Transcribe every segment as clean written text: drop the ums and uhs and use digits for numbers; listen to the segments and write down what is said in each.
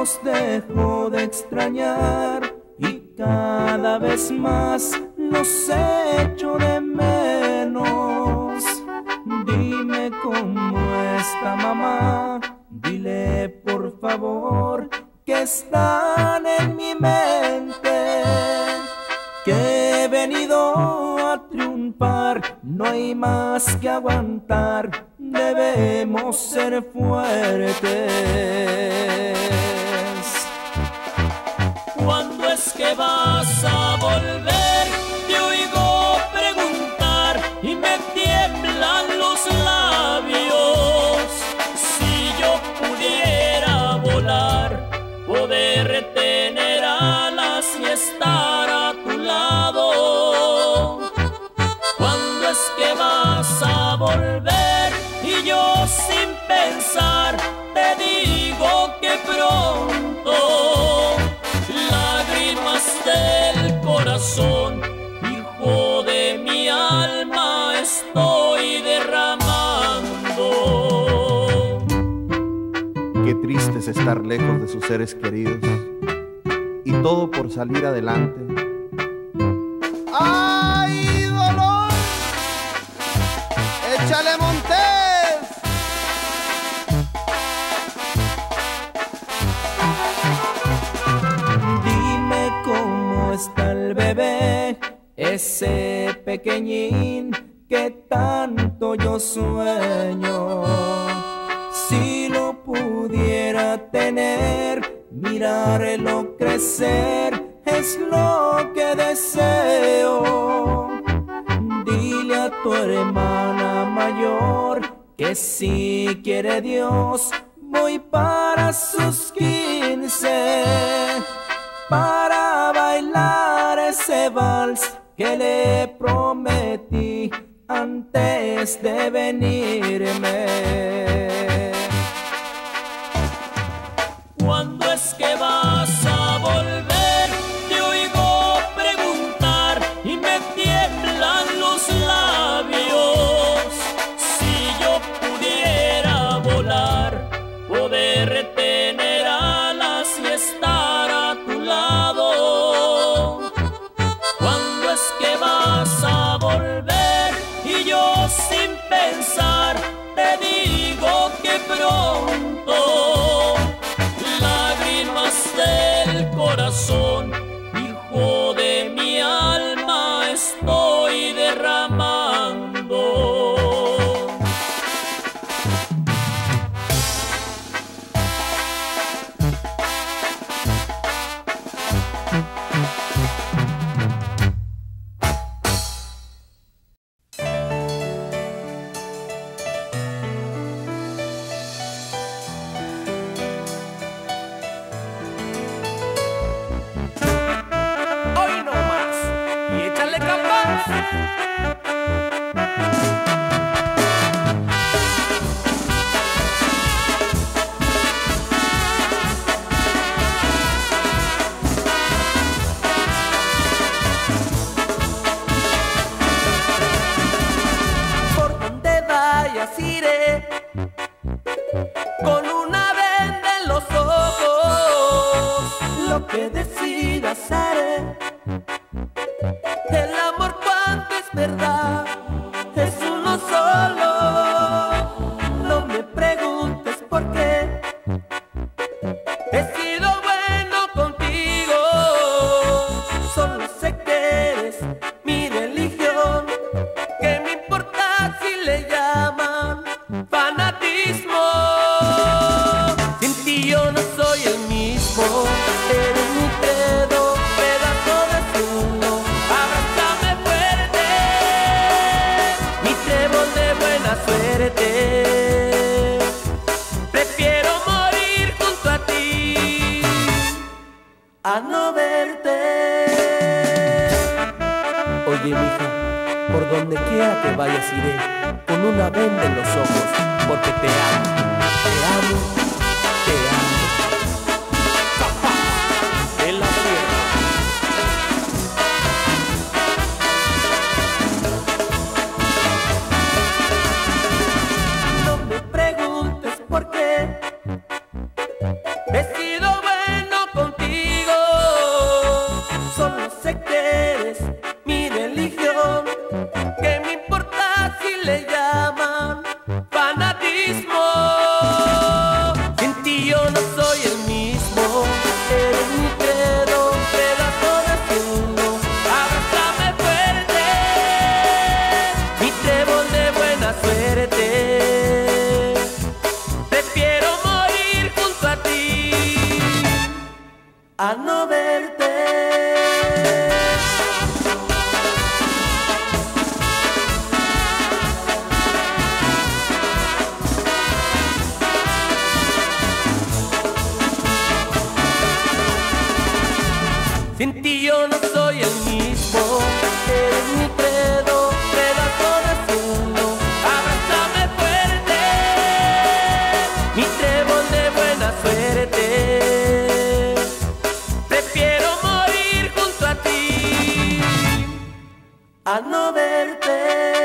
los dejo de extrañar y cada vez más los echo de menos. Dime cómo está mamá, dile por favor que están en mi mente, que he venido a triunfar, no hay más que aguantar, debemos ser fuertes. ¿Cuándo es que vas a volver? Te oigo preguntar y me tiemblan los labios. Si yo pudiera volar, poder tener alas y estar a tu lado. ¿Cuándo es que vas a volver? Y yo sin pensar te digo que pronto. Lágrimas del corazón, hijo de mi alma, estoy derramando. Qué triste es estar lejos de sus seres queridos, y todo por salir adelante. ¡Ay, dolor! ¡Échale, Montes! Dime cómo está el bebé, ese pequeñín que tanto yo sueño. Si lo pudiera tener, mirarlo crecer, es lo que deseo. Dile a tu hermana mayor que si quiere Dios, voy para sus 15 para bailar ese vals que le prometí antes de venirme. ¿Cuándo es que vas a volver? Te oigo preguntar y me tiemblan los labios. Si yo pudiera volar, poder tener alas y estar a tu lado. ¿Cuándo es que vas a volver? Y yo sin pensar te digo que pronto. Lágrimas del corazón, hijo de mi alma, estoy derramando. Por donde vayas iré, con una venda en los ojos. Lo que decidas haré. El amor cuando es verdad es uno solo. No me preguntes por qué. He sido bueno contigo. Solo sé que eres mi religión. ¿Qué me importa si le llaman fanatismo? Sin ti yo no soy el mismo. Eres mi credo, pedazo de cielo. Abrázame fuerte, mi trébol de buena suerte. Prefiero morir junto a ti a no verte. Oye, mija, por donde quiera que vayas iré, con una venda en los ojos, porque te amo, te amo, te amo. En la tierra. No me preguntes por qué. He sido bueno a no verte. Sin ti yo no soy el mismo, eres mi credo, pedazo de cielo, abrázame fuerte, mi trébol de buena suerte. Prefiero morir junto a ti, a no verte.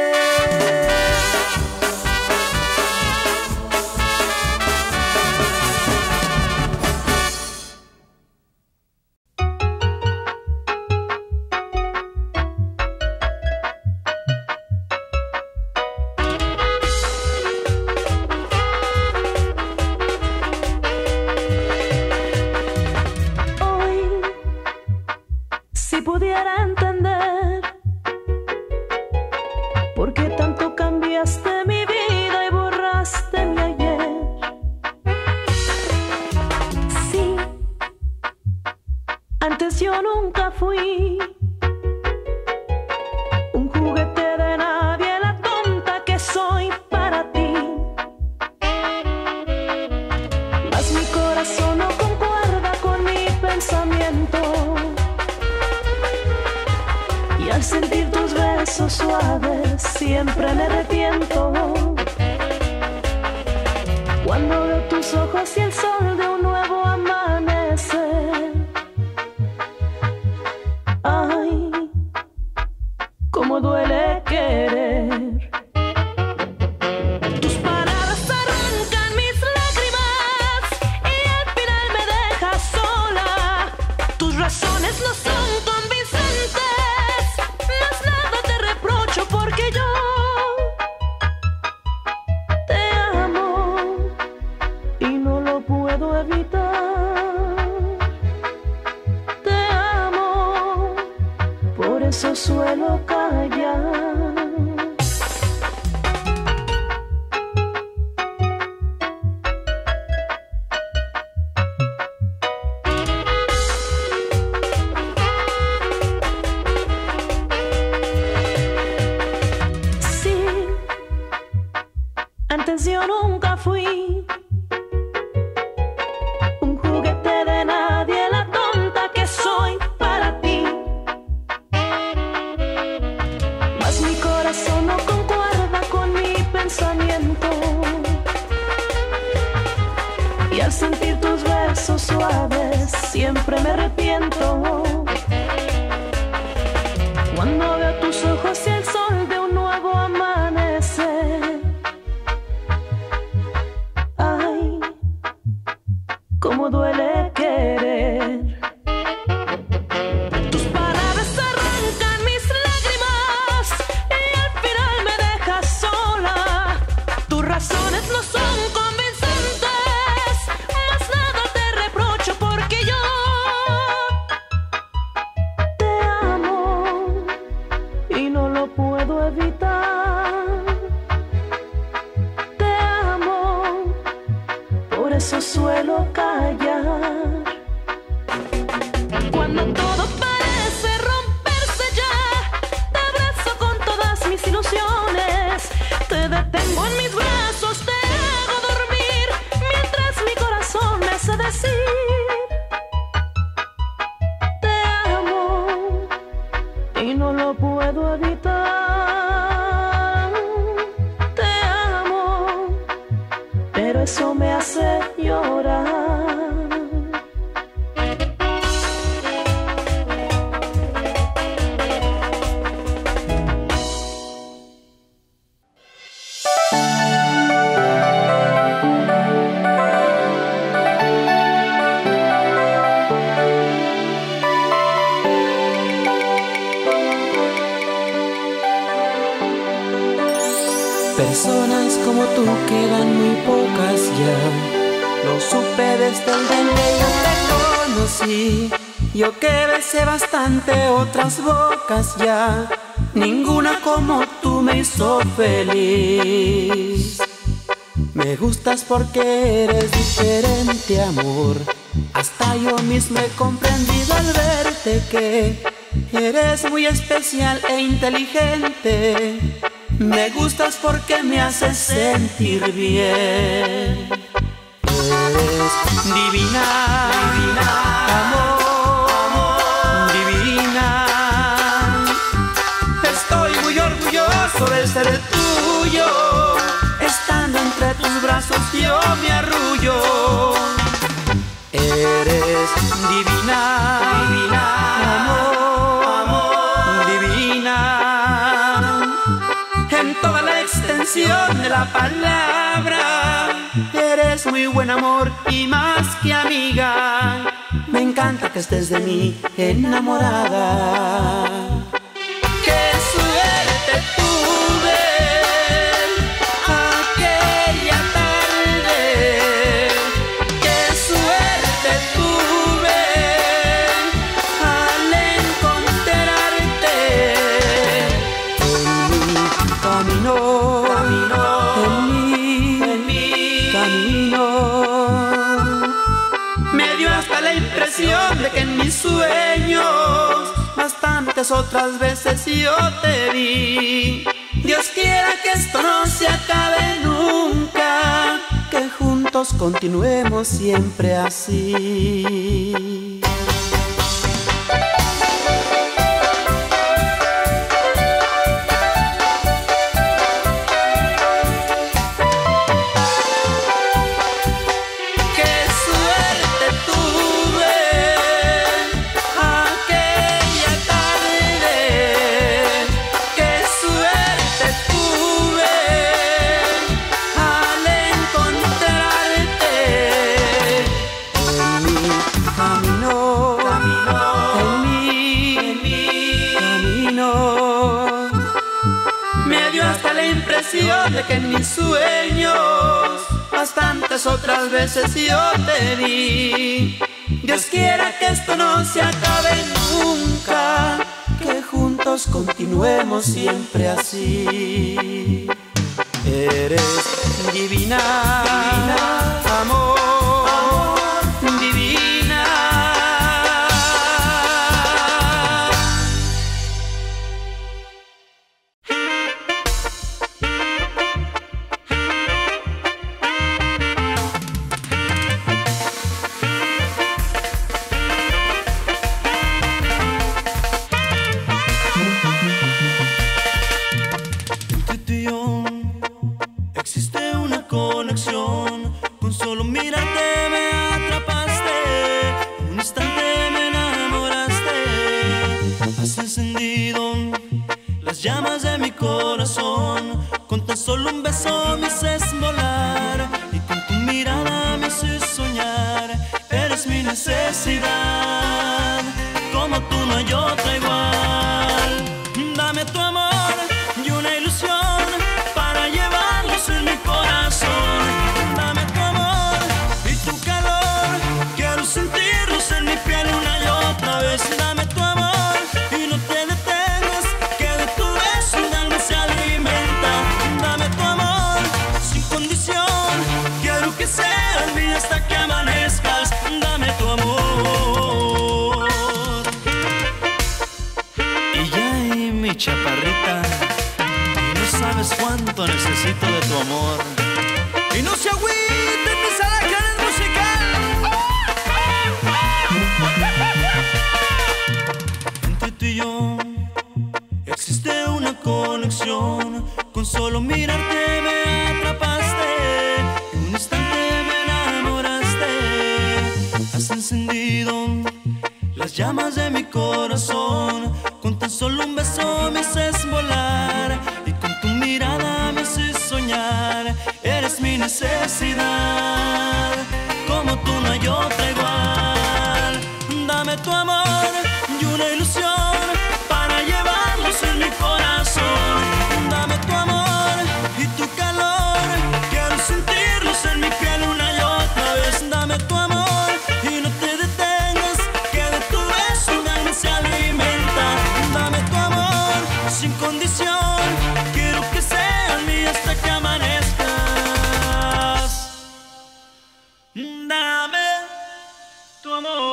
Si pudiera entender por qué tanto cambiaste mi vida y borraste mi ayer. Sí, antes yo nunca fui un juguete de nadie, la tonta que soy para ti. Mas mi corazón no concuerda con mi pensamiento. Y al sentir tus besos suaves siempre me arrepiento. Cuando veo tus ojos y el sol de un nuevo amanecer. Ay, cómo duele querer. Tus palabras arrancan mis lágrimas y al final me dejas sola. Tus razones no son convincentes, más nada te reprocho porque yo te amo y no lo puedo evitar. Te amo, por eso suelo callar. Antes yo nunca fui un juguete de nadie, la tonta que soy para ti. Mas mi corazón no concuerda con mi pensamiento. Y al sentir tus besos suaves siempre me arrepiento. Cuando veo tus ojos y el sol de un nuevo amanecer. Cómo duele querer. Tus palabras arrancan mis lágrimas y al final me dejas sola. Tus razones no son convincentes, más nada te reprocho porque yo te amo y no lo puedo evitar. Te amo, por eso suelo callar. Cuando todo parece romperse ya, te abrazo con todas mis ilusiones. Te detengo en mis brazos, te hago dormir, mientras mi corazón me hace decir te amo y no lo puedo evitar. Te amo, pero eso me hace llorar. Personas como tú quedan muy pocas ya. Lo supe desde el día que yo te conocí. Yo que besé bastante otras bocas ya, ninguna como tú me hizo feliz. Me gustas porque eres diferente, amor. Hasta yo mismo he comprendido al verte que eres muy especial e inteligente. Me gustas porque me haces sentir bien. Eres divina, divina, amor, divina. Estoy muy orgulloso de ser tuyo. Estando entre tus brazos yo me arrullo. Eres divina, divina, amor, divina. En toda la extensión de la palabra. Eres muy buen amor y más que amiga. Me encanta que estés de mí enamorada. Qué suerte tuve aquella tarde. Qué suerte tuve al encontrarte. En mi camino, en mi camino, me dio hasta la impresión de que en mis sueños bastantes otras veces yo te vi. Dios quiera que esto no se acabe nunca, que juntos continuemos siempre así. De que en mis sueños bastantes otras veces yo te vi. Dios quiera que esto no se acabe nunca, que juntos continuemos siempre así. Eres divina, divina, amor, divina. Llamas de mi corazón, con tan solo un beso me haces volar y con tu mirada me haces soñar. Eres mi necesidad, como tú no hay otra igual. Dame tu amor y una ilusión para llevarlos en mi corazón. Dame tu amor y tu calor, quiero sentirlos en mi piel una y otra vez. Dame tu amor y no te detengas, que de tu beso mi alma se alimenta. Dame tu amor sin condición, quiero que seas mía hasta que amanezcas. Dame tu amor. Y ya ahí mi chaparrita, y no sabes cuánto necesito de tu amor. Y no se agüiten mis alacranes musical. Entre tú y yo existe una conexión, con solo mirarte me atrapaste, en un instante me enamoraste. Has encendido las llamas de mi corazón, con tan solo un beso me haces volar y con tu mirada me haces soñar. Eres mi necesidad, como tú no hay otra igual. Dame tu amor y una ilusión para llevarlos en mi corazón. Dame tu amor y tu calor, quiero sentirlos en mi piel una y otra vez. Dame tu amor y no te detengas, que de tu beso mi alma se alimenta. Dame tu amor sin condición, quiero que seas mía hasta que amanezcas. Dame tu amor.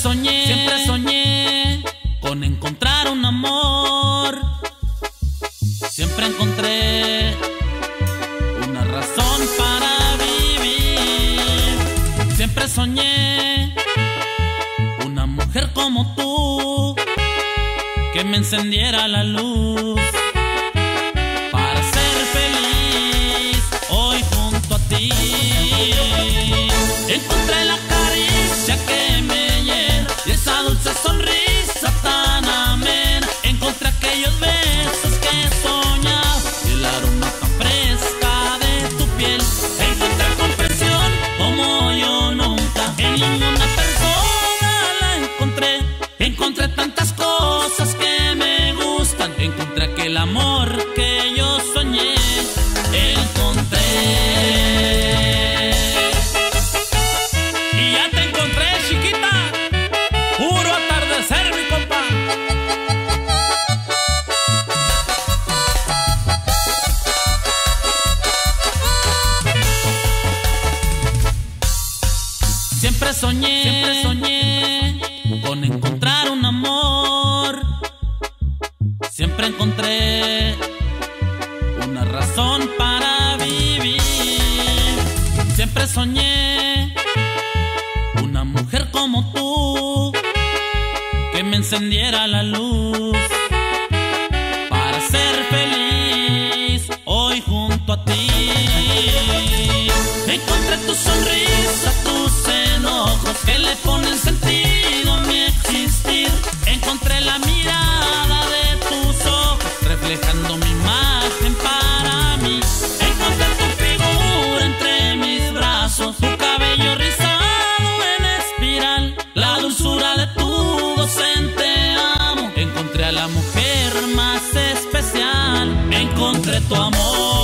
soñé con encontrar un amor. Siempre encontré una razón para vivir. Siempre soñé una mujer como tú que me encendiera la luz para ser feliz hoy junto a ti. Encontré la caricia que me llena y esa dulce sonrisa tan amena. Encontré aquellos besos que he soñado y el aroma tan fresca de tu piel. Encontré comprensión como yo nunca en ninguna persona la encontré. Encontré tantas cosas que me gustan. Encontré aquel amor que yo soñé. Encontré. Y ya te encontré, chiquita. Puro atardecer, mi compa. Siempre soñé con encontrar un amor. Siempre encontré una razón para vivir. Siempre soñé una mujer como tú que me encendiera la luz para ser feliz hoy junto a ti. Encontré tu sonrisa, tus enojos que le ponen sentido a mi existir. Encontré la mirada de tus ojos reflejando mi imagen para mí. Encontré tu figura entre mis brazos, tu cabello rizado en espiral, la dulzura de tu voz en te amo. Encontré a la mujer más especial. Encontré tu amor.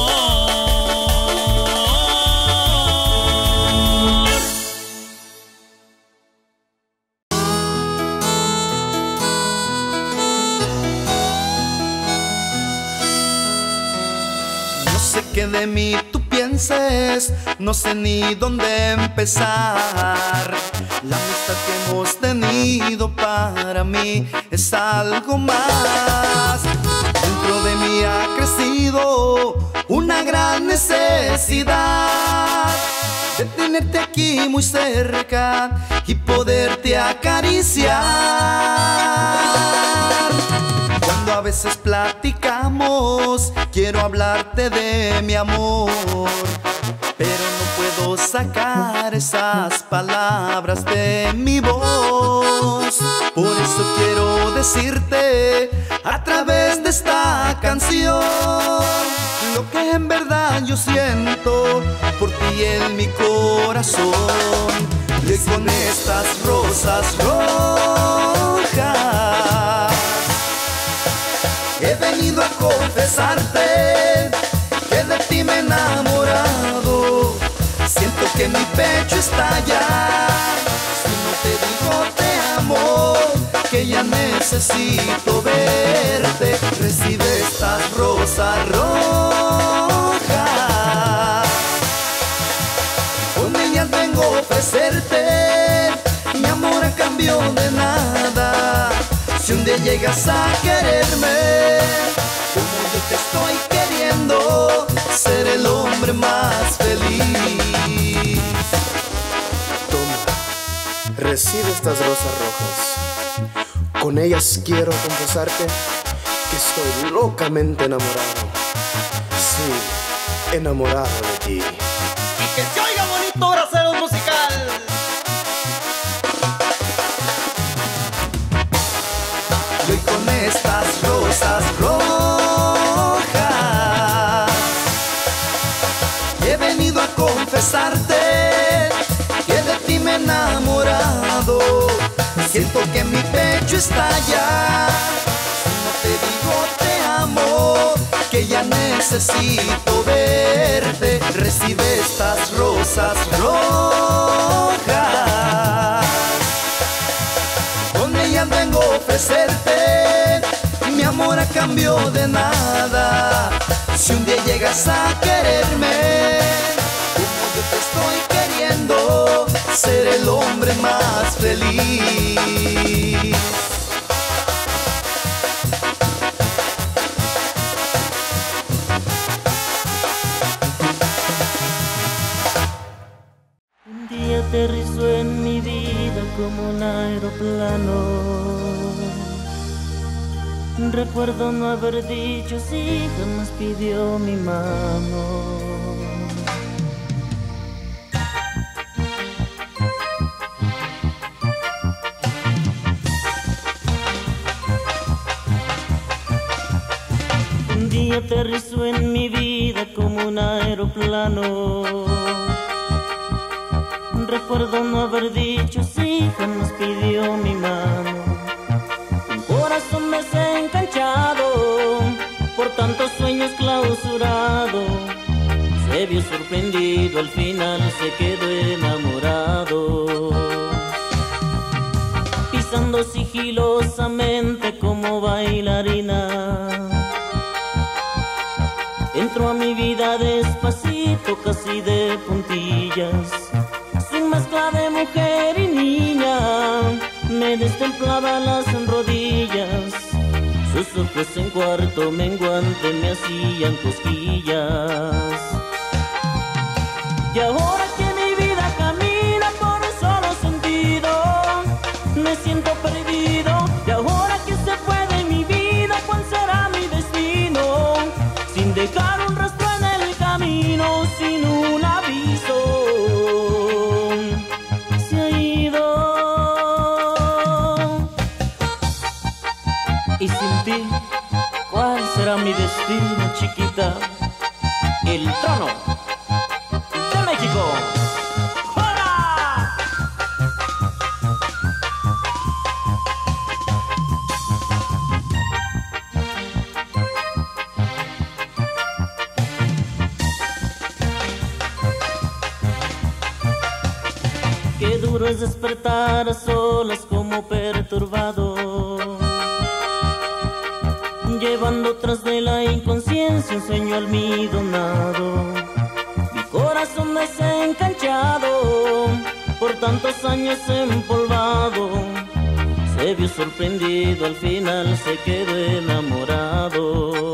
Que de mí tú pienses, no sé ni dónde empezar. La amistad que hemos tenido para mí es algo más. Dentro de mí ha crecido una gran necesidad de tenerte aquí muy cerca y poderte acariciar. Cuando a veces platicamos, quiero hablarte de mi amor, pero no puedo sacar esas palabras de mi voz. Por eso quiero decirte a través de esta canción lo que en verdad yo siento por ti en mi corazón. Y con estas rosas rojas he venido a confesarte que de ti me he enamorado. Siento que mi pecho estalla si no te digo te amo, que ya necesito verte. Recibe estas rosas rojas, con ellas vengo a ofrecerte mi amor a cambio de nada. Si un día llegas a quererme como yo te estoy queriendo, ser el hombre más feliz. Toma, recibe estas rosas rojas. Con ellas quiero confesarte que estoy locamente enamorado. Sí, enamorado de ti. Y que se oiga bonito, bracero musical. Y hoy con estas rosas rojas he venido a confesarte que de ti me he enamorado. Siento que mi pecho estalla si no te digo te amo, que ya necesito verte. Recibe estas rosas rojas, con ellas vengo a ofrecerte mi amor a cambio de nada. Si un día llegas a quererme como yo te estoy queriendo, ser el hombre más feliz. Un día aterrizó en mi vida como un aeroplano. Recuerdo no haber dicho sí, jamás pidió mi mano. Un día aterrizó en mi vida como un aeroplano. Recuerdo no haber dicho sí, jamás pidió mi mano. Un corazón desencanchado, por tantos sueños clausurado, se vio sorprendido, al final se quedó enamorado. Pisando sigilosamente como bailarina, entró a mi vida despacito, casi de puntillas. Su mezcla de mujer y niña me destemplaba las rodillas. Sus ojos en cuarto menguante me hacían cosquillas. Y ahora que mi vida camina por un solo sentido, me siento perdido. Y ahora que se fue de mi vida, ¿cuál será mi destino? Sin dejar un rastro en el camino, sin un aviso, se ha ido. Y sin ti, ¿cuál será mi destino, chiquita? El trono de México. ¡Hola! Qué duro es despertar a solas como perturbado, llevando tras de la inconsciencia un sueño almidonado. Mi corazón desencanchado, por tantos años empolvado, se vio sorprendido, al final se quedó enamorado.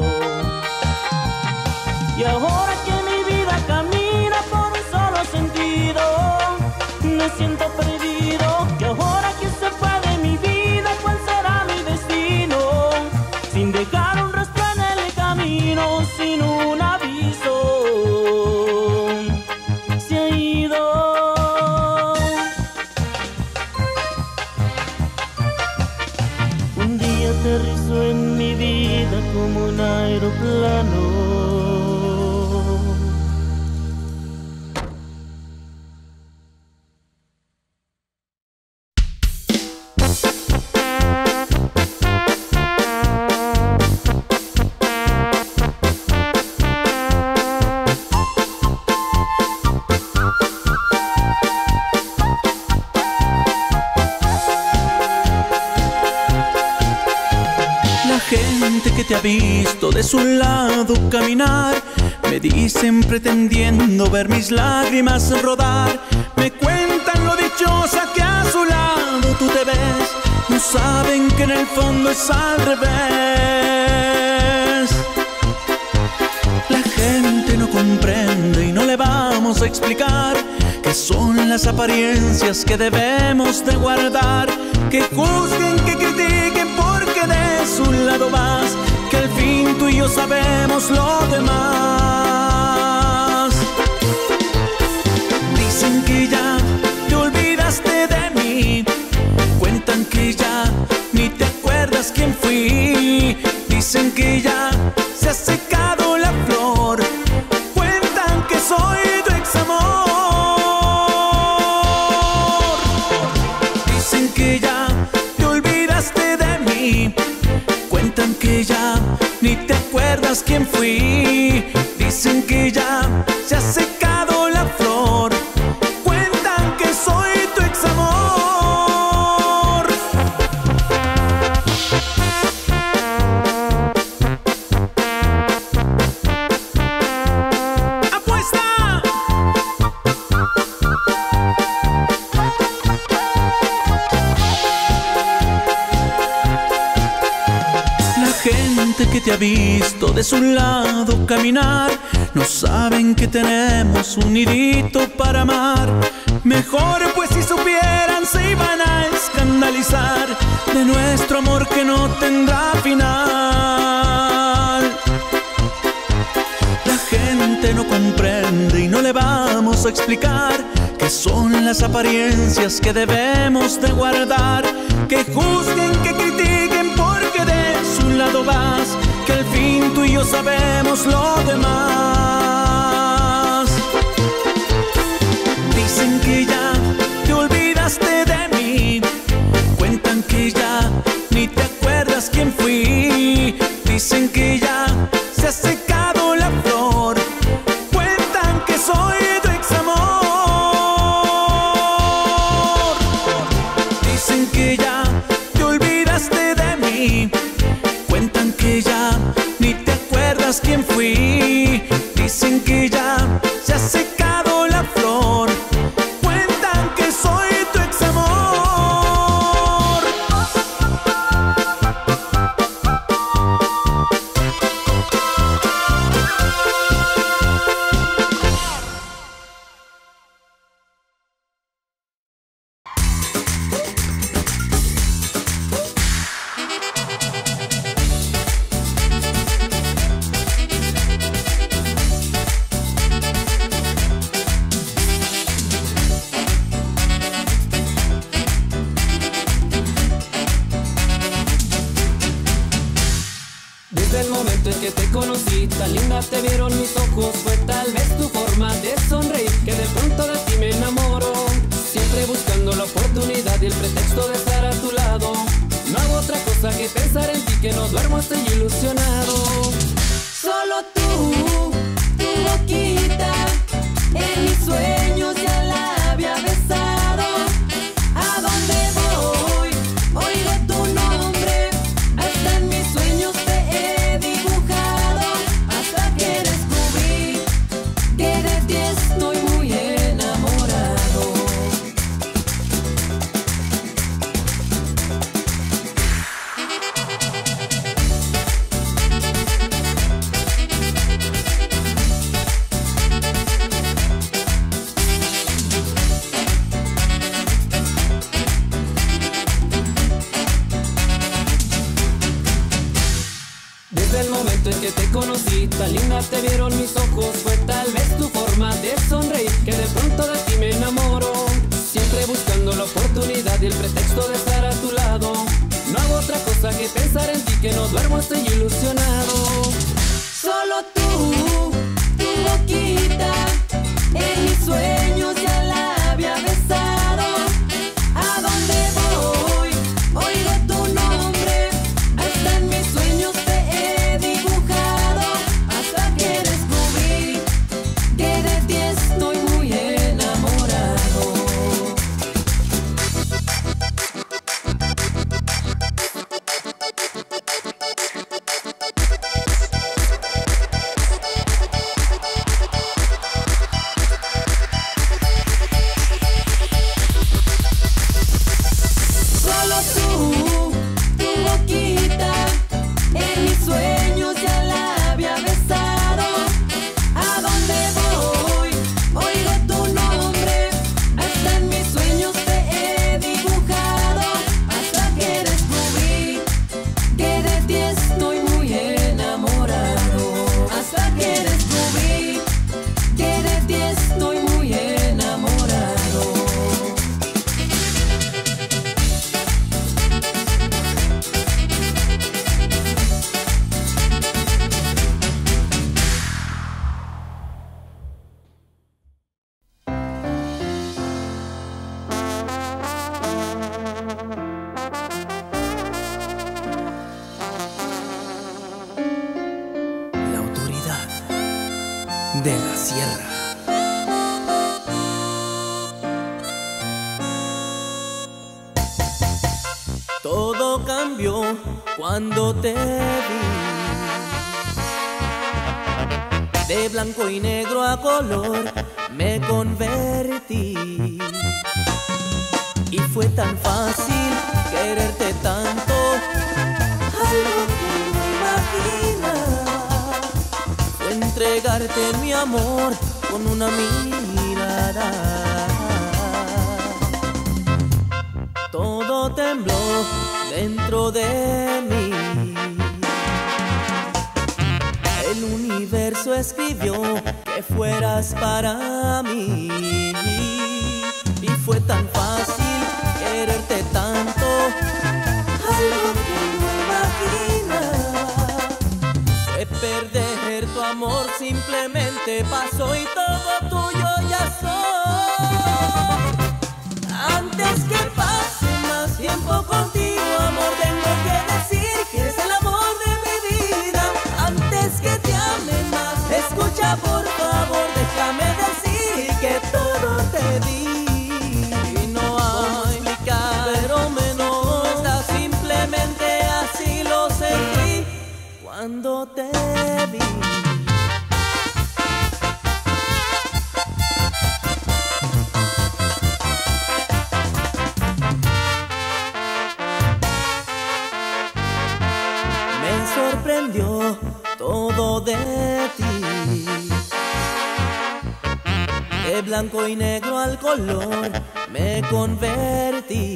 Y ahora que mi vida camina por un solo sentido, me siento perdido. Y ahora que se fue de mi vida, ¿cuál será mi destino? Sin dejar un rastro en el camino, sin un aviso, se ha ido. Un día aterrizó en mi vida como un aeroplano. Que te ha visto de su lado caminar, me dicen pretendiendo ver mis lágrimas rodar. Me cuentan lo dichosa que a su lado tú te ves, no saben que en el fondo es al revés. La gente no comprende y no le vamos a explicar que son las apariencias que debemos de guardar. Que juzguen, que critiquen porque de su lado vas, que al fin tú y yo sabemos lo demás. Dicen que ya te olvidaste de mí, cuentan que ya ni te acuerdas quién fui. Dicen que ya se ha secado la flor, cuentan que soy tu ex amor. Dicen que ya te olvidaste de mí, cuentan que ya ni te acuerdas quién fui. Dicen que ya se ha secado la flor, cuentan que soy tu ex amor. ¡Apuesta! gente que te ha visto de su lado caminar no saben que tenemos un nidito para amar. Mejor pues si supieran se iban a escandalizar de nuestro amor que no tendrá final. La gente no comprende y no le vamos a explicar que son las apariencias que debemos de guardar. Que juzguen, que critiquen porque de su lado vas, que al fin tú y yo sabemos lo demás. Dicen que ya te olvidaste de mí, cuentan que ya ni te acuerdas quién fui. Dicen que ya se ha secado la flor, cuentan que soy tu ex amor. Dicen que ya te olvidaste de mí, cuentan que ya ni te acuerdas quién fui. Dicen que ya se ha secado la flor, cuentan que soy tu ex amor. Desde el momento en que te conocí, tan linda te vieron mis ojos. Fue tal vez tu forma de sonreír que de pronto de ti me enamoro. Siempre buscando la oportunidad y el pretexto de estar a tu lado. No hago otra cosa que pensar en ti, que no duermo, estoy ilusionado. Solo tú, tu boquita, en mis sueños ya la había besado. ¿A dónde voy? Oigo tu nombre, hasta en mis sueños te he dibujado. Hasta que descubrí que de ti estoy muy enamorado. Desde el momento en que te conocí, tan linda te vieron mis ojos. Fue tal vez tu forma de sonreír que de pronto de ti me enamoro. Siempre buscando la oportunidad y el pretexto de estar a tu lado. No hago otra cosa que pensar en ti, que no duermo, estoy ilusionado. Solo tú, tu boquita, en mis sueños ya la había besado. ¿A dónde voy? Oigo tu nombre, hasta en mis sueños te he dibujado. Hasta que descubrí que de ti estoy muy enamorado. Solo tú, tu boquita, en mis sueños ya la había besado. ¿A dónde voy? Oigo tu nombre, hasta en mis sueños te he dibujado. Hasta que descubrí que de ti estoy muy enamorado. Hasta que descubrí que de ti estoy muy enamorado. La autoridad de la sierra. Todo cambió cuando te vi. De blanco y negro a color me convertí. Y fue tan fácil quererte tanto, algo que no imaginé. entregarte mi amor con una mirada. Todo tembló dentro de mí. El universo escribió que fueras para mí. Y fue tan fácil quererte tanto, algo que no imaginaba. Fue perder tu amor, simplemente pasó y todo tuyo ya soy. Antes que pase más tiempo contigo, amor, tengo que decir que eres el amor de mi vida. Antes que te ame más, escucha por favor, déjame decir que todo te di. Y no hay explicar, pero me gusta, simplemente así lo sentí cuando te vi. Sorprendió todo de ti, de blanco y negro al color me convertí.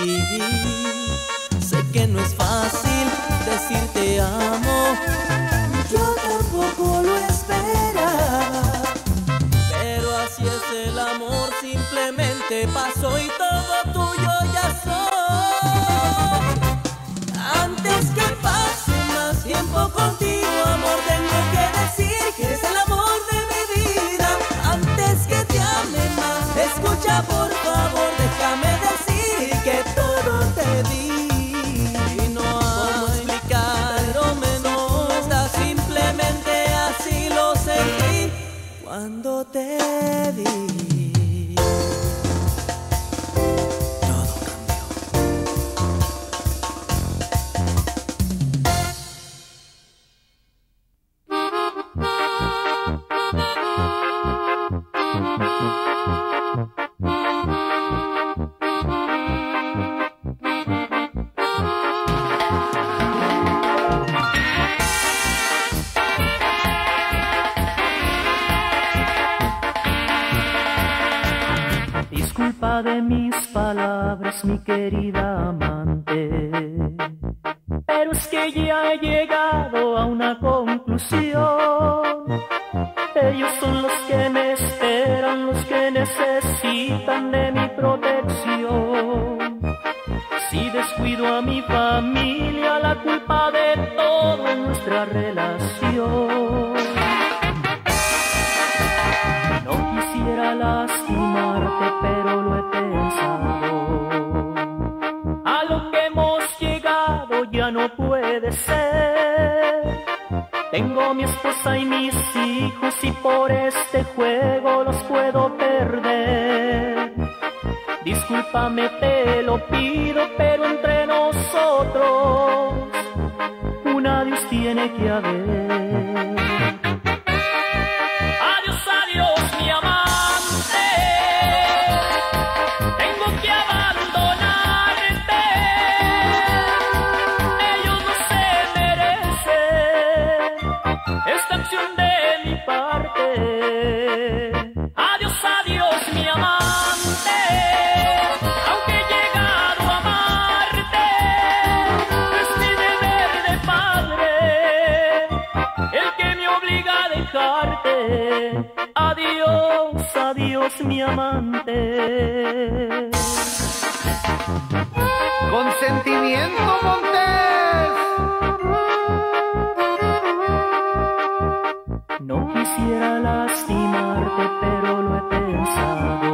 Sé que no es fácil decir te amo, yo tampoco lo esperaba, pero así es el amor, simplemente pasó y todo tuyo ya soy. Antes que pase más tiempo contigo, amor, tengo que decir que eres el amor de mi vida. Antes que te ame más, escucha por favor, déjame decir que todo te di. Y no hay explicar, pero me gusta, simplemente así lo sentí cuando te vi. Disculpa de mis palabras, mi querida amante, pero es que ya he llegado a una conclusión. Ellos son los que me esperan, los que necesitan de mi protección. Si descuido a mi familia, la culpa de todo es nuestra relación. No quisiera lastimarte, pero lo he pensado. A lo que hemos llegado ya no puede ser. Tengo mi esposa y mis hijos y por este juego los puedo perder. Discúlpame, te lo pido, pero entre nosotros un adiós tiene que haber. Adiós, adiós, mi amante, tengo que abandonarte. Ellos no se merecen esta acción de mi parte. Adiós, adiós, mi amante, aunque he llegado a amarte, es mi deber de padre el que me obliga a dejarte. Adiós, adiós, mi amante. ¡Consentimiento, Montes! No quisiera lastimarte, pero lo he pensado.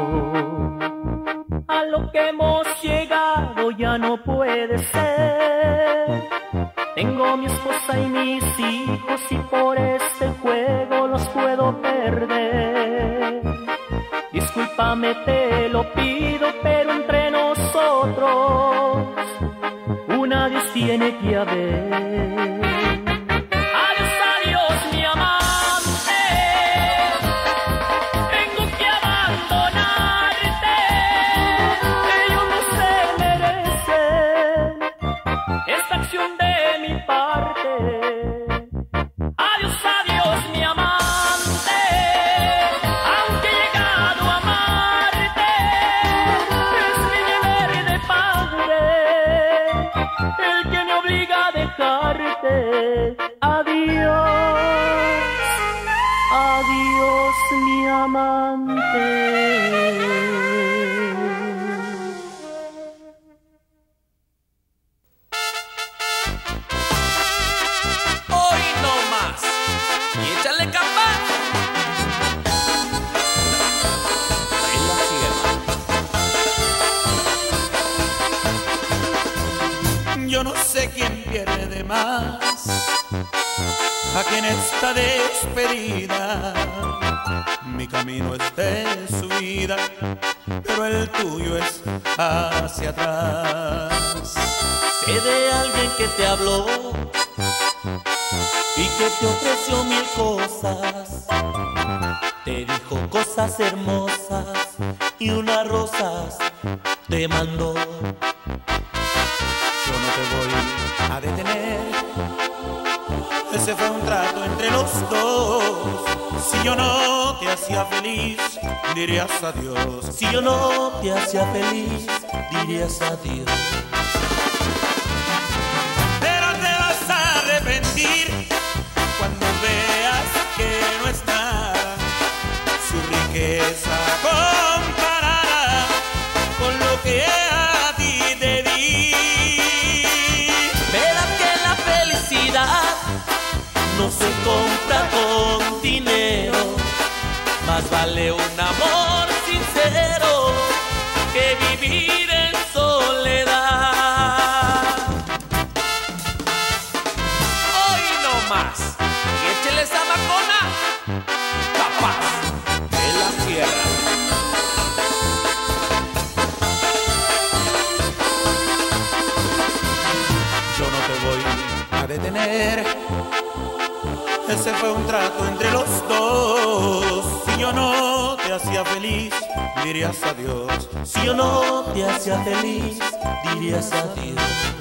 A lo que hemos llegado ya no puede ser. Tengo mi esposa y mis hijos y por este juego los puedo perder. Discúlpame, te lo pido, pero entre nosotros un adiós tiene que haber. Adiós, adiós, mi amante, tengo que abandonarte. Ellos no se merecen esta acción de mi parte. Adiós, adiós, mi amante. mi amante. Hoy no más. Y échale capa. En la sierra. Yo no sé quién pierde más aquí en esta despedida. Mi camino es de subida, pero el tuyo es hacia atrás. Sé de alguien que te habló y que te ofreció mil cosas. Te dijo cosas hermosas y unas rosas te mandó. Yo no te voy a detener, ese fue un trato entre los dos. Si yo no te hacía feliz, dirías adiós. Si yo no te hacía feliz, dirías adiós. Pero te vas a arrepentir cuando veas que no es nada su riqueza comparada con lo que a ti te di. Verás que la felicidad no se compra con dinero, más vale un amor sincero que vivir en soledad. Hoy no más. Y échele esa macona. Capaz de la sierra. Yo no te voy a detener, ese fue un trato entre los dos. Si yo no te hacía feliz, dirías adiós. Si yo no te hacía feliz, dirías adiós.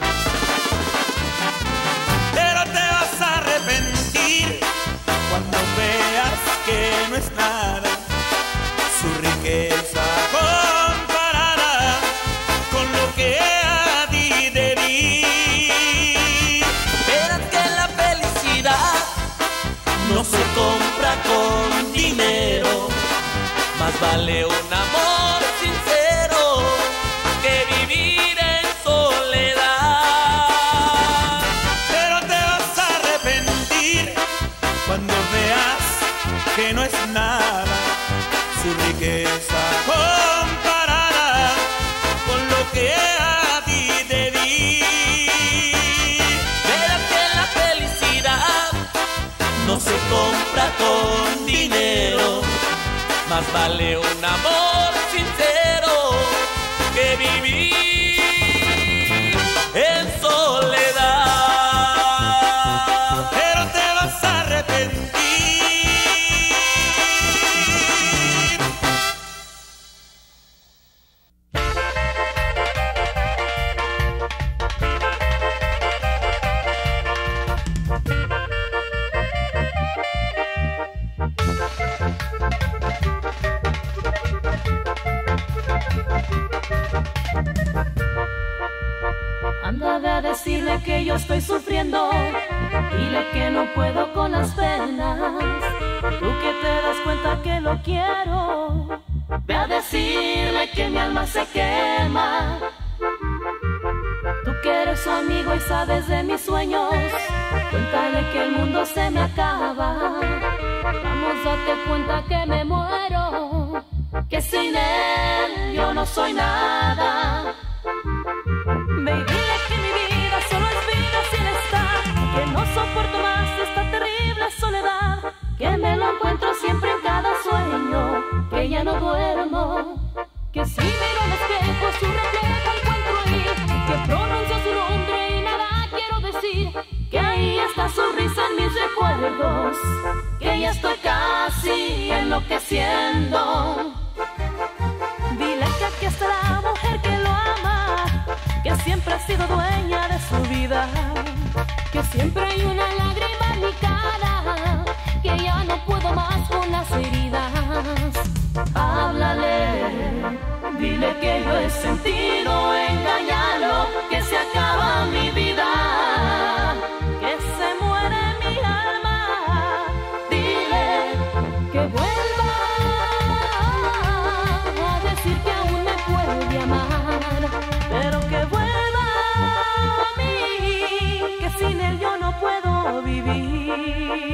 Pero te vas a arrepentir cuando veas que no es nada su riqueza comparada con lo que a ti te di. Verás que la felicidad no se compra con dinero, más vale un amor sincero que vivir en soledad. Pero te vas a arrepentir cuando veas que no es nada su riqueza comparada con lo que a ti te di. Verás que la felicidad no se compra con dinero, más vale un amor sincero que vivir en soledad. Pero te vas a arrepentir. Anda, ve a decirle que yo estoy sufriendo, dile que no puedo con las penas. Tú que te das cuenta que lo quiero, ve a decirle que mi alma se quema. Tú que eres su amigo y sabes de mis sueños, cuéntale que el mundo se me acaba. Vamos, date cuenta que me muero, que sin él yo no soy nada. Ve y dile que mi vida solo es vida sin estar, que no soporto más esta terrible soledad, que me lo encuentro siempre en cada sueño, que ya no duermo, que si miro al espejo su reflejo encuentro ahí, que pronuncio su nombre y nada quiero decir, que ahí está su risa en mis recuerdos, que ya estoy casi enloqueciendo. Dile que aquí está la mujer que lo ama, que siempre ha sido dueña de su vida, que siempre hay una lágrima en mi cara, que ya no puedo más con las heridas. Háblale, dile que yo he sentido engañarlo, que se acaba mi vida, que se muere mi alma. Dile que vuelva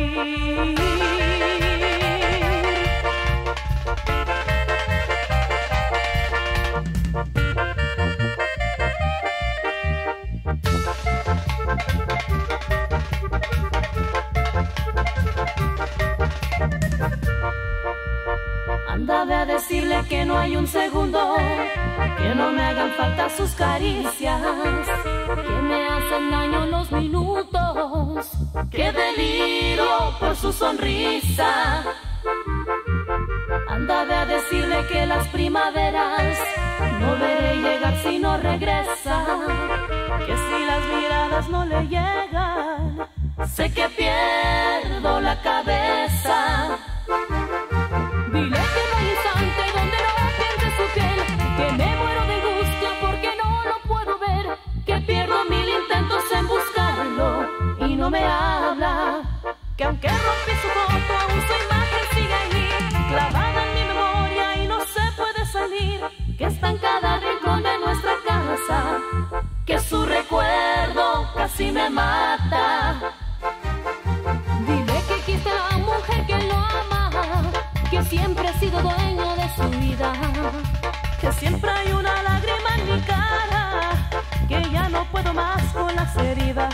Ándame a decirle que no hay un segundo que no me hagan falta sus caricias, que me hacen daño los minutos, que deliro por su sonrisa. Ándame a decirle que las primaveras no veré llegar si no regresa, que si las miradas no le llegan, sé que pierdo la cabeza. Dile que no hay instante donde no piense su piel, que me muero de angustia porque no lo puedo ver, que pierdo mil intentos en buscarlo y no me habla, que aunque rompí su foto aún su imagen sigue en mí, clavada en mi memoria y no se puede salir, que está en cada rincón de nuestra casa, que su recuerdo casi me mata. Dile que aquí está la mujer que lo ama, que siempre ha sido dueño de su vida, que siempre hay una lágrima en mi cara, que ya no puedo más con las heridas.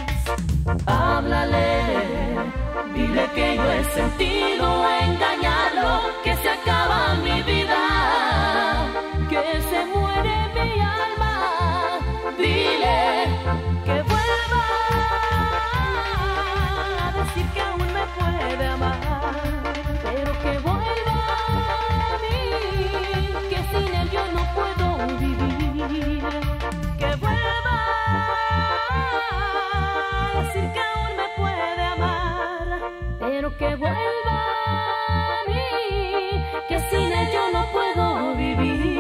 Háblale, dile que yo he sentido engañarlo, que se acaba mi vida, que se muere mi alma. Dile que vuelva a decir que aún me puede amar, pero que vuelva a mí, que sin él yo no puedo vivir, que vuelva a decir que aún me puede amar, pero que vuelva a mí, que sin él yo no puedo vivir.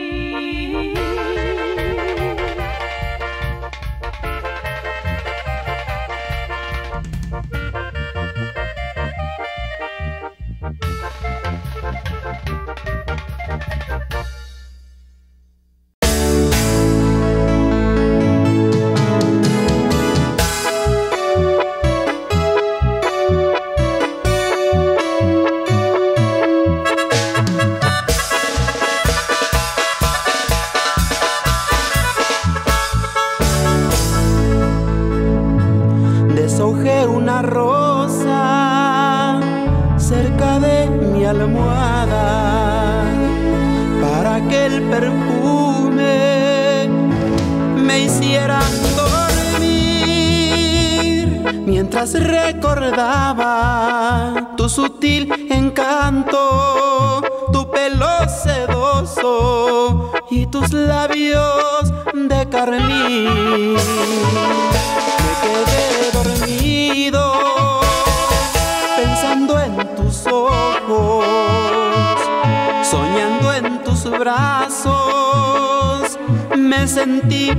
Deshojé una rosa cerca de mi almohada para que el perfume me hiciera dormir, mientras recordaba tu sutil encanto, tu pelo sedoso y tus labios de carmín. Me quedé dormido pensando en tus ojos, soñando en tus brazos. Me sentí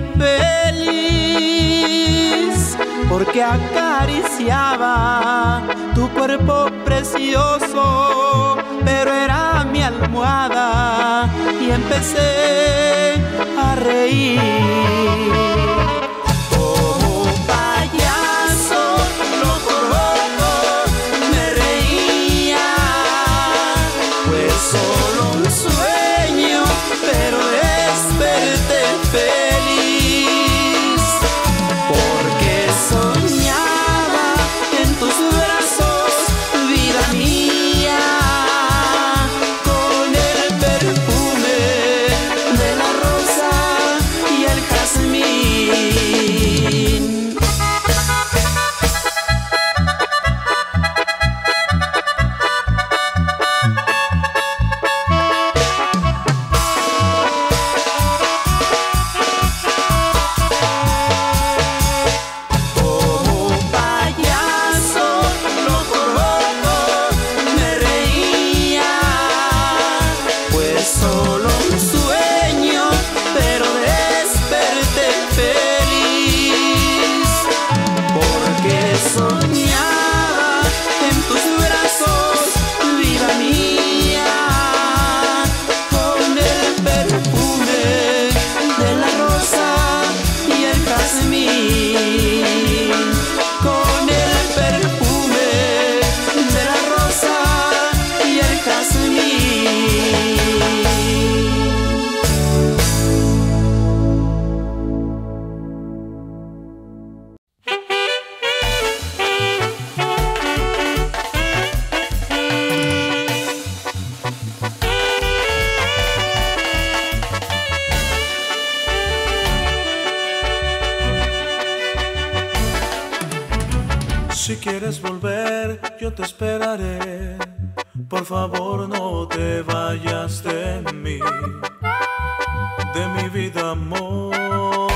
feliz porque acariciaba tu cuerpo precioso, pero era mi almohada y empecé a reír. Perfume de la rosa y el jazmín. quieres volver, yo te esperaré. Por favor, no te vayas de mí, de mi vida, amor.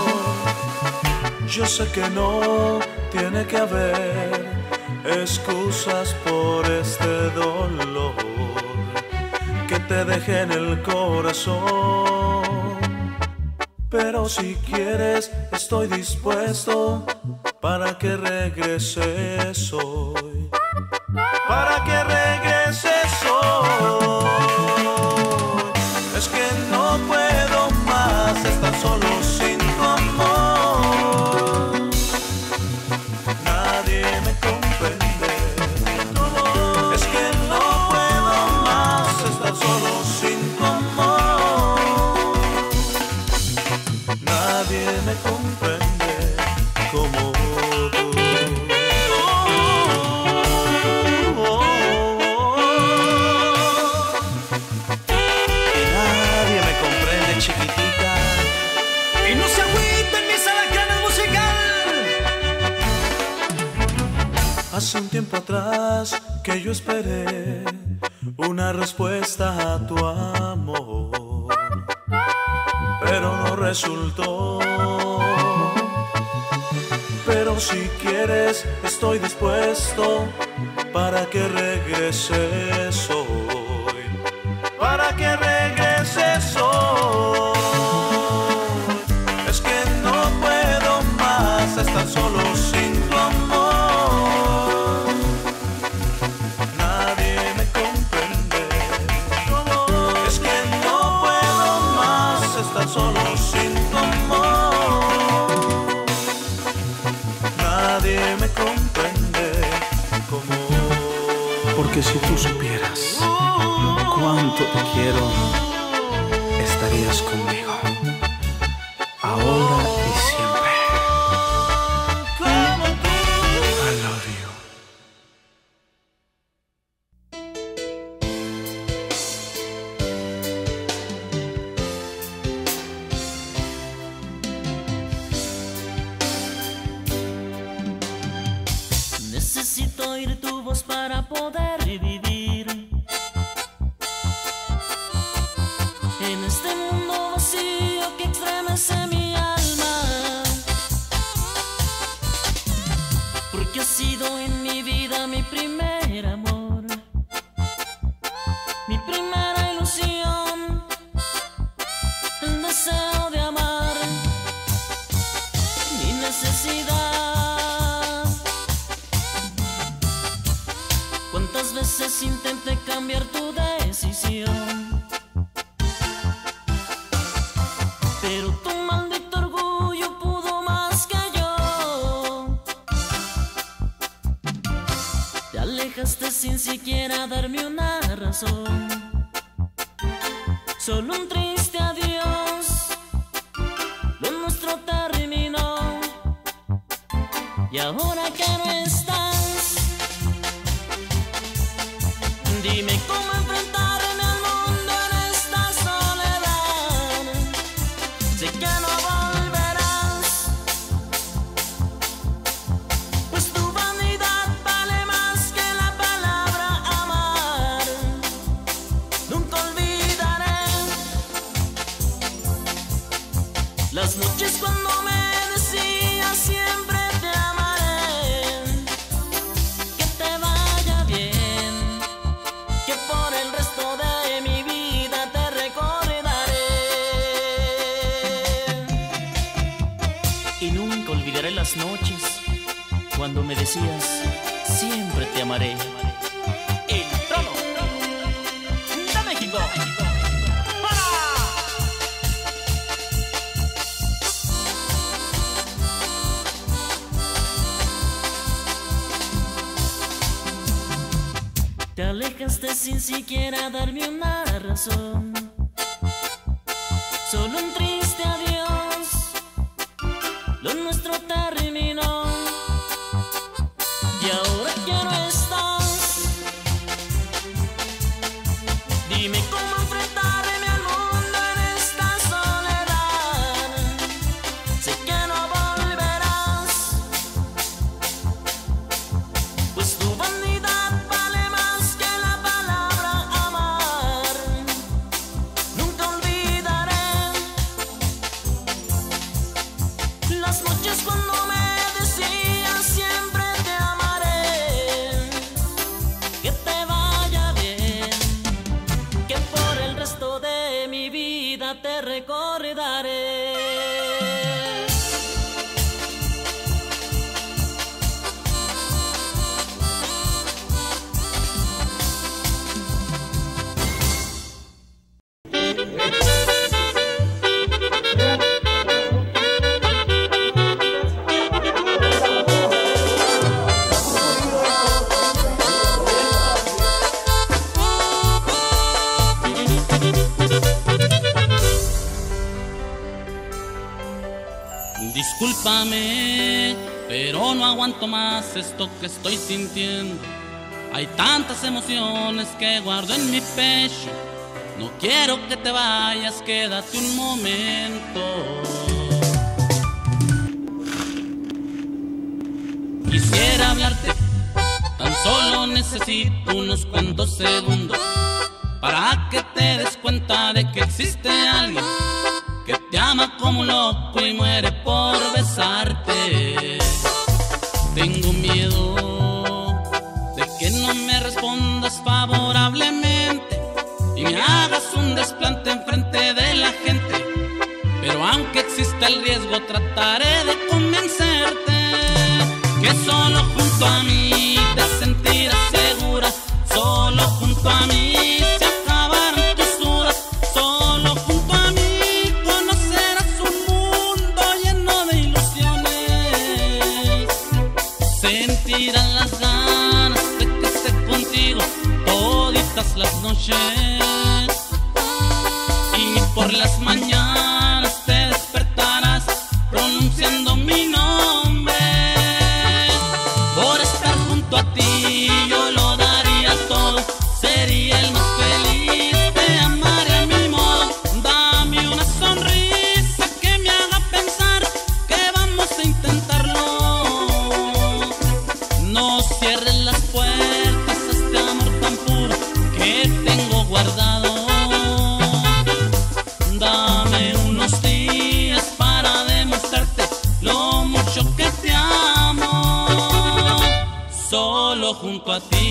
Yo sé que no tiene que haber excusas por este dolor que te dejé en el corazón. Pero si quieres, estoy dispuesto para que regreses hoy, para que regreses hoy. Es que no puedo más estar solo sin tu amor. Nadie me comprende. Es que no puedo más estar solo sin tu amor. Nadie me comprende como tú. Y nadie me comprende, chiquitita. Y no se agüiten mis alacranes musical. Hace un tiempo atrás que yo esperé una respuesta a tu amor, pero no resultó. Pero si quieres, estoy dispuesto para que regreses hoy, para que regreses hoy. Es que no puedo más estar solo sin tu amor. Nadie me comprende. Es que no puedo más estar solo sin tu amor. Nadie me comprende como. Porque si tú supieras cuánto te quiero, estarías conmigo, ahora y siempre. I love you. Necesito oír tu voz para poder vivir en este mundo vacío que estremece mi alma, porque has sido en mi vida mi primer amor, mi primera ilusión, el deseo de amar, mi necesidad. ¿Cuántas veces intenté cambiar tu decisión? Pero tu maldito orgullo pudo más que yo. Te alejaste sin siquiera darme una razón. Solo un triste adiós, lo nuestro terminó. Y ahora que no estás, dime cómo enfrentarme al mundo en esta soledad. Sé que no volverás, pues tu vanidad vale más que la palabra amar. Nunca olvidaré las noches cuando me decías siempre te amaré. Que te vaya bien, que por el resto de mi vida te recordaré. Y nunca olvidaré las noches cuando me decías siempre te amaré. El trono de México. Te alejaste sin siquiera darme una razón. Solo un triste adiós, lo nuestro terminó. Y ahora que no estás, dime cómo enfrentarme al mundo en esta soledad. Sé que no volverás, Discúlpame, pero no aguanto más esto que estoy sintiendo. Hay tantas emociones que guardo en mi pecho. No quiero que te vayas, quédate un momento. Quisiera hablarte, tan solo necesito unos cuantos segundos para que te des cuenta de que existe alguien que te ama como un loco y muere por besarte. Tengo miedo de que no me respondas favorablemente y me hagas un desplante enfrente de la gente. Pero aunque exista el riesgo, trataré de convencerte que solo junto a mí te sentirás segura. Solo junto a mí se acabarán tus dudas. Solo junto a mí conocerás un mundo lleno de ilusiones. Sentirás las ganas de que esté contigo toditas las noches. Y por las mañanas te despertarás pronunciando mi nombre. Por estar junto a ti yo lo daría todo. Sería el más feliz, te amaré a mi modo. Dame una sonrisa que me haga pensar que vamos a intentarlo. No cierres las puertas a este amor tan puro que tengo guardado. Dame unos días para demostrarte lo mucho que te amo. Solo junto a ti.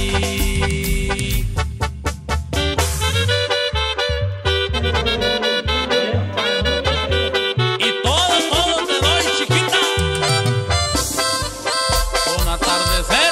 Y todo te doy, chiquita. Un atardecer.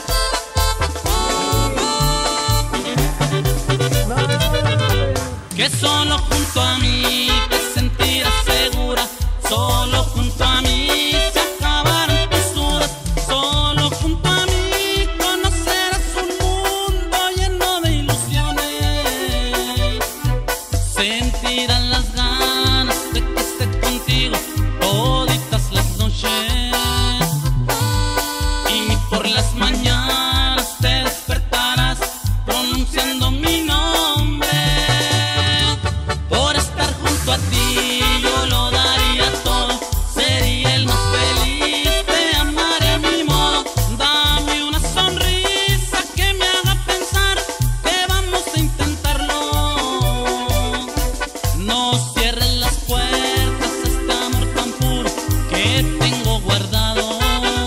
Que solo junto a mí te sentirás segura. Solo junto a mí se acabarán tus dudas. Solo junto a mí conocerás un mundo lleno de ilusiones. Sentirás las ganas de que esté contigo toditas las noches. Y por las mañanas te despertarás pronunciando mi nombre. Por estar junto a ti yo lo daría todo. Sería el más feliz, te amaré a mi modo. Dame una sonrisa que me haga pensar que vamos a intentarlo. No cierres las puertas a este amor tan puro que tengo guardado.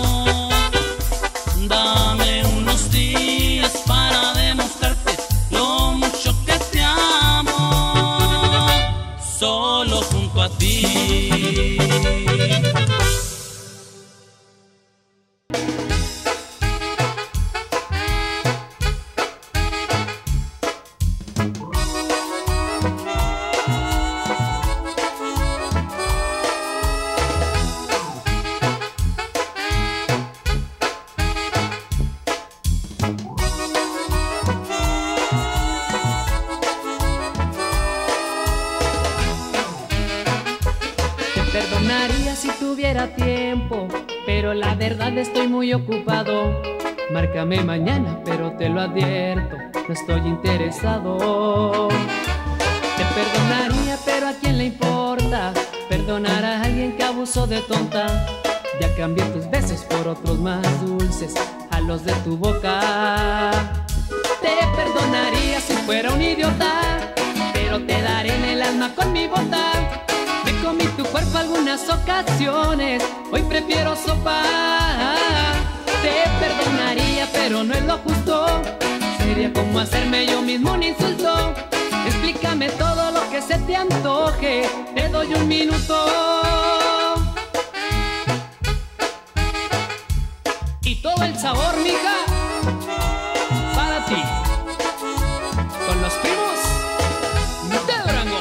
Dame unos días para demostrarte lo mucho que te amo. Solo junto a ti. Te perdonaría si tuviera tiempo, pero la verdad estoy muy ocupado. Márcame mañana, pero te lo advierto, no estoy interesado. Te perdonaría, pero ¿a quién le importa perdonar a alguien que abusó de tonta? Ya cambié tus besos por otros más dulces, a los de tu boca. Te perdonaría si fuera un idiota, pero te daré en el alma con mi bota. Me comí tu cuerpo algunas ocasiones, hoy prefiero sopa. Te perdonaría, pero no es lo justo. Sería como hacerme yo mismo un insulto. Explícame todo lo que se te antoje, te doy un minuto. Y todo el sabor, mija, para ti. Con los primos de Durango.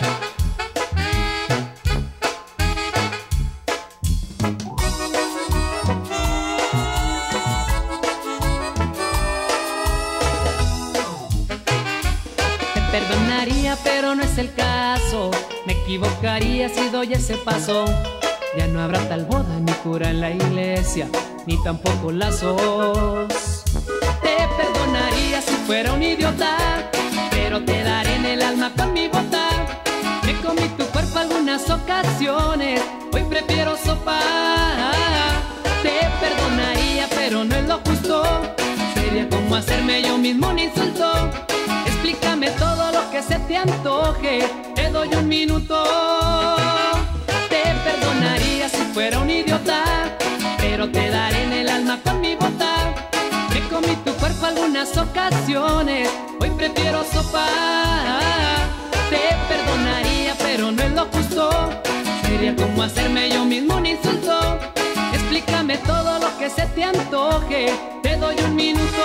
Te perdonaría, pero no es el caso. Me equivocaría si doy ese paso. Ya no habrá tal boda ni cura en la iglesia, ni tampoco lazos. Te perdonaría si fuera un idiota, pero te daré en el alma con mi bota. Me comí tu cuerpo algunas ocasiones, hoy prefiero sopa. Te perdonaría, pero no es lo justo. Sería como hacerme yo mismo un insulto. Explícame todo lo que se te antoje, te doy un minuto. Te perdonaría si fuera un idiota, pero te daré en el alma con mi bota. Me comí tu cuerpo algunas ocasiones, hoy prefiero sopa. Te perdonaría, pero no es lo justo. Sería como hacerme yo mismo un insulto. Explícame todo lo que se te antoje, te doy un minuto.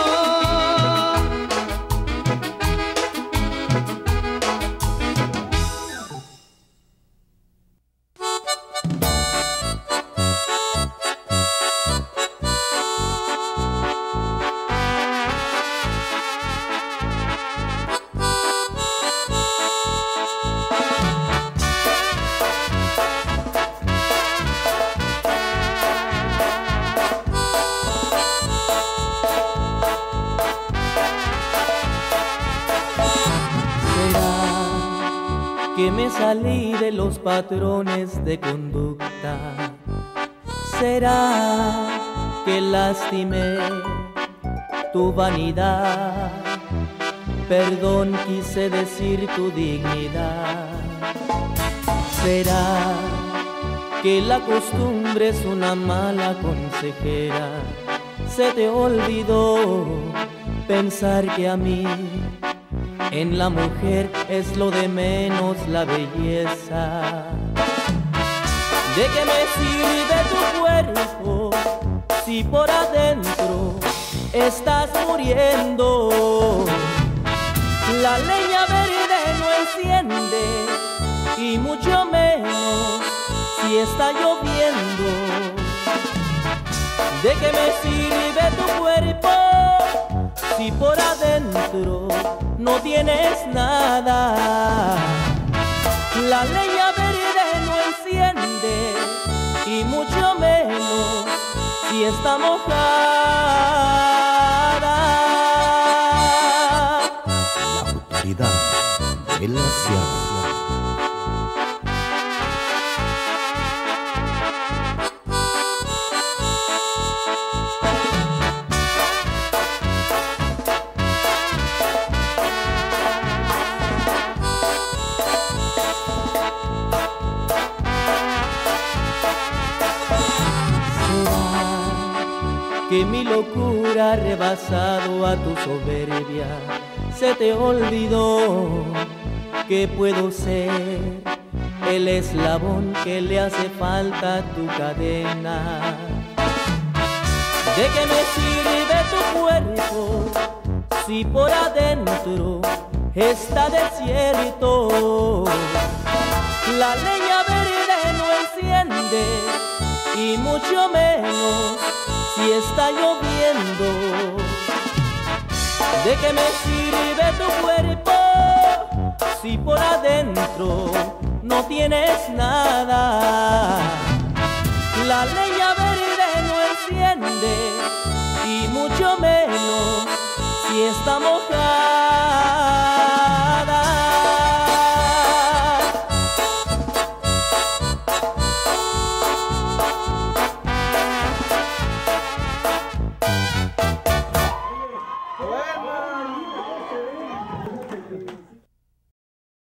Que me salí de los patrones de conducta. ¿Será que lastimé tu vanidad? Perdón, quise decir tu dignidad. ¿Será que la costumbre es una mala consejera? Se te olvidó pensar que a mí en la mujer es lo de menos la belleza. ¿De qué me sirve tu cuerpo si por adentro estás muriendo? La leña verde no enciende y mucho menos si está lloviendo. ¿De qué me sirve tu cuerpo si por adentro no tienes nada? La leña verde no enciende y mucho menos si está mojada. La autoridad de la sierra. Que mi locura ha rebasado a tu soberbia. Se te olvidó que puedo ser el eslabón que le hace falta a tu cadena. ¿De qué me sirve tu cuerpo si por adentro está desierto? La leña verde no enciende y mucho menos si está lloviendo. ¿De qué me sirve tu cuerpo si por adentro no tienes nada? La leña verde no enciende y mucho menos si está mojada.